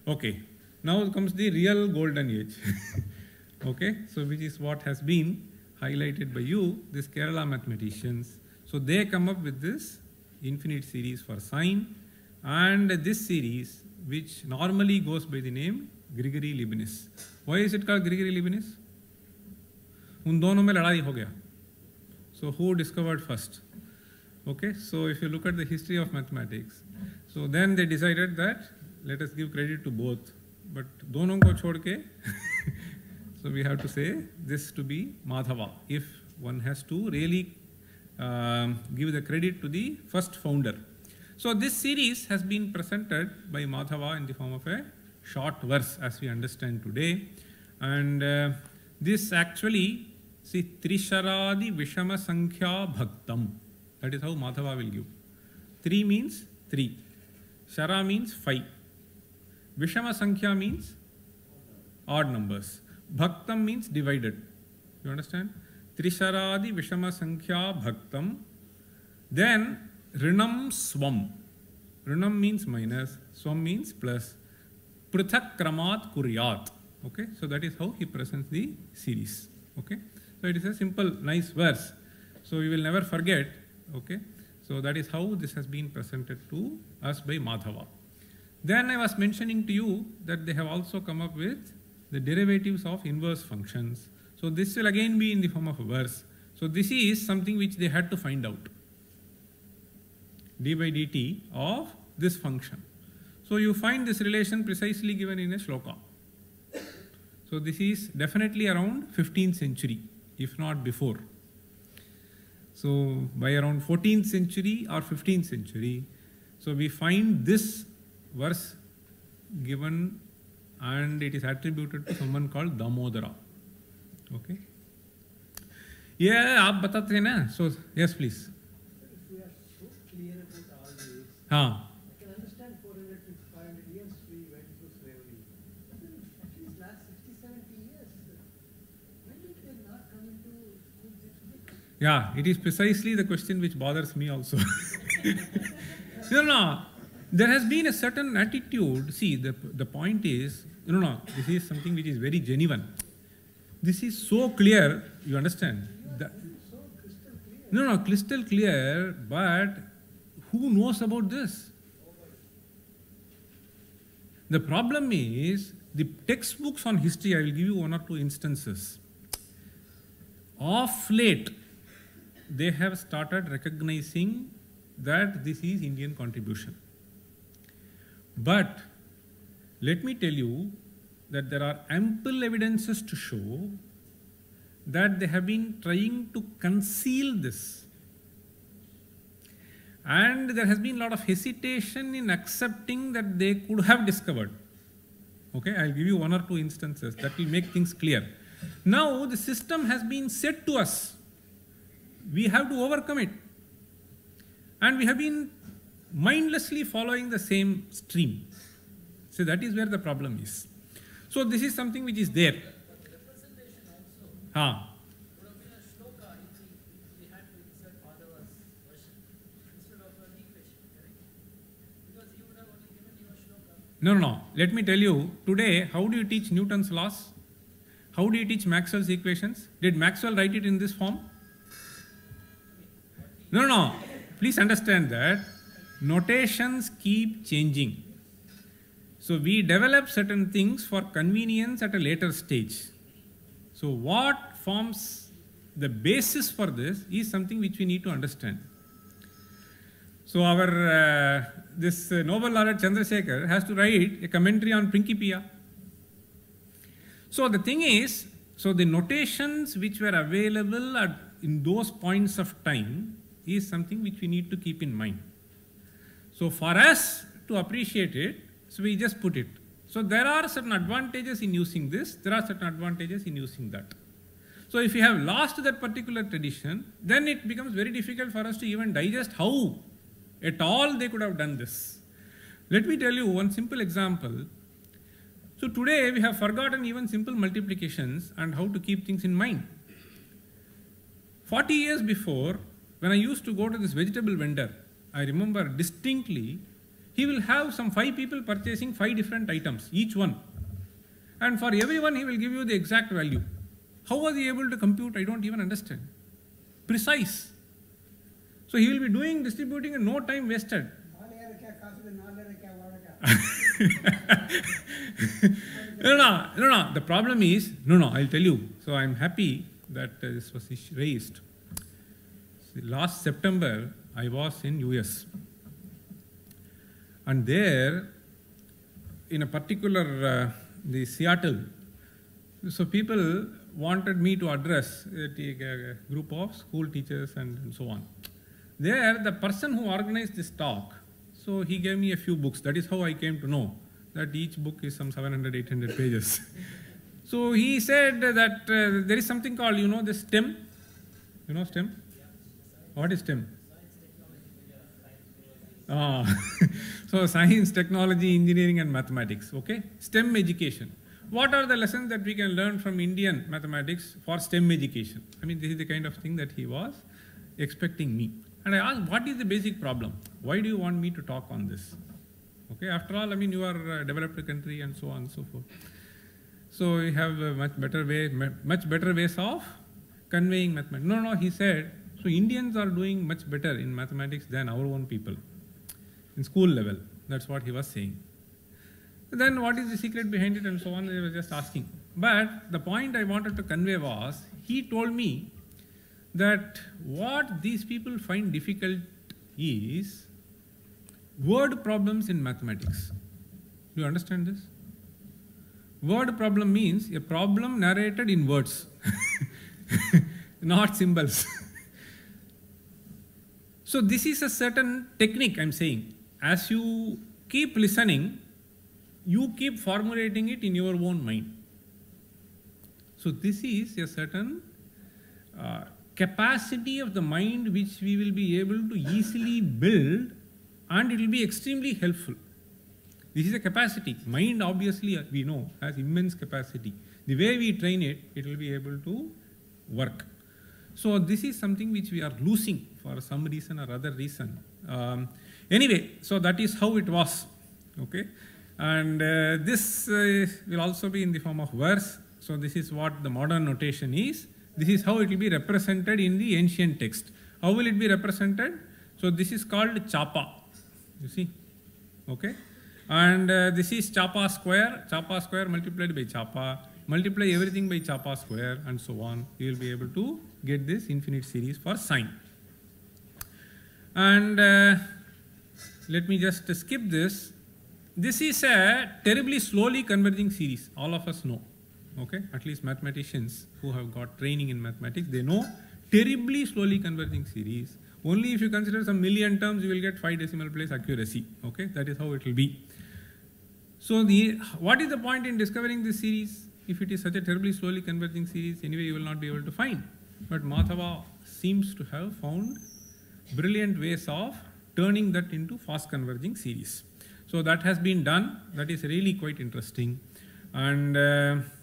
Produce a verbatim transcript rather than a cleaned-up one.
Okay, now comes the real golden age. Okay, so which is what has been highlighted by you, this Kerala mathematicians. So they come up with this infinite series for sine, and this series which normally goes by the name Grigori-Leibniz. Why is it called Grigori-Leibniz? उन दोनों में लड़ाई हो गया. So who discovered first? Okay, so if you look at the history of mathematics, so then they decided that let us give credit to both, but दोनों को छोड़ के so we have to say this to be Madhava if one has to really uh, give the credit to the first founder. So this series has been presented by Madhava in the form of a short verse as we understand today, and uh, this actually, see, Trisharadi Vishama Sankhya Bhaktam, that is how Madhava will give. Three means three, Shara means five, Vishama Sankhya means odd numbers, Bhaktam means divided. You understand? Trisharadi Vishama Sankhya Bhaktam. Then Rinam Swam. Rinam means minus, Swam means plus. Prithak Kramat Kuryat. Okay, so that is how he presents the series. Okay, so it is a simple, nice verse. So you will never forget. Okay, so that is how this has been presented to us by Madhava. Then I was mentioning to you that they have also come up with the derivatives of inverse functions. So this will again be in the form of a verse. So this is something which they had to find out. D by dt of this function. So you find this relation precisely given in a shloka. So this is definitely around fifteenth century, if not before. So by around fourteenth century or fifteenth century, so we find this verse given, and it is attributed to someone called Damodara. Okay. Yeah, आप बताते हैं ना. So yes, please. If we are so clear about all this, हाँ. I can understand four hundred to five hundred years we went through slavery. But then at least last sixty, seventy years, why did they not come into school textbook? Yeah, it is precisely the question which bothers me also. No, no, there has been a certain attitude. See, the, the point is, no, no, this is something which is very genuine. This is so clear, you understand? The, So crystal clear. no, no, crystal clear, but who knows about this? The problem is, the textbooks on history, I will give you one or two instances. Of late, they have started recognizing that this is Indian contribution. But let me tell you that there are ample evidences to show that they have been trying to conceal this. And there has been a lot of hesitation in accepting that they could have discovered. Okay, I'll give you one or two instances that will make things clear. Now the system has been set to us. We have to overcome it. And we have been mindlessly following the same stream. So that is where the problem is. So this is something which is there. But the representation also Haan. would have been a shloka if we, if we had to insert Madhava's version instead of an equation, correct? Because he would have only given you a shloka. No, no, no. Let me tell you, today, how do you teach Newton's laws? How do you teach Maxwell's equations? Did Maxwell write it in this form? No, no. Please understand that notations keep changing. So we develop certain things for convenience at a later stage. So what forms the basis for this is something which we need to understand. So our uh, this uh, Nobel laureate Chandrasekhar has to write a commentary on Principia. So the thing is, so the notations which were available at, in those points of time is something which we need to keep in mind. So for us to appreciate it, so we just put it. So there are certain advantages in using this, there are certain advantages in using that. So if we have lost that particular tradition, then it becomes very difficult for us to even digest how at all they could have done this. Let me tell you one simple example. So today we have forgotten even simple multiplications and how to keep things in mind. forty years before, when I used to go to this vegetable vendor, I remember distinctly he will have some five people purchasing five different items, each one. And for everyone, he will give you the exact value. How was he able to compute? I don't even understand. Precise. So he will be doing, distributing, and no time wasted. no, no, no, no. The problem is, no, no, I'll tell you. So I'm happy that uh, this was raised. See, last September, I was in U S. And there, in a particular, uh, the Seattle, so people wanted me to address a, a group of school teachers and, and so on. There, the person who organized this talk, so he gave me a few books. That is how I came to know that each book is some seven hundred, eight hundred pages. So he said that uh, there is something called, you know, the STEM. You know STEM? What is STEM? Ah, so science, technology, engineering and mathematics, okay? STEM education. What are the lessons that we can learn from Indian mathematics for STEM education? I mean, this is the kind of thing that he was expecting me. And I asked, what is the basic problem? Why do you want me to talk on this? Okay, after all, I mean, you are a developed country and so on and so forth. So you have a much better way, much better ways of conveying mathematics. No, no, he said, so Indians are doing much better in mathematics than our own people. In school level, that's what he was saying. Then what is the secret behind it and so on, they were just asking. But the point I wanted to convey was, he told me that what these people find difficult is word problems in mathematics. Do you understand this? Word problem means a problem narrated in words, not symbols. So this is a certain technique I am saying. As you keep listening, you keep formulating it in your own mind. So this is a certain uh, capacity of the mind which we will be able to easily build, and it will be extremely helpful. This is a capacity. Mind obviously we know has immense capacity. The way we train it, it will be able to work. So this is something which we are losing for some reason or other reason. Um, anyway, so that is how it was. Okay, and uh, this uh, will also be in the form of verse. So this is what the modern notation is. This is how it will be represented in the ancient text. How will it be represented? So this is called chapa. You see, okay, and uh, this is chapa square. Chapa square multiplied by chapa. Multiply everything by chapa square and so on. You will be able to get this infinite series for sine. And uh, let me just skip this. This is a terribly slowly converging series. All of us know. Okay, at least mathematicians who have got training in mathematics, they know terribly slowly converging series. Only if you consider some million terms, you will get five decimal place accuracy. Okay, that is how it will be. So the what is the point in discovering this series? If it is such a terribly slowly converging series, anyway you will not be able to find. But Madhava seems to have found brilliant ways of turning that into fast converging series. So that has been done. That is really quite interesting. And uh,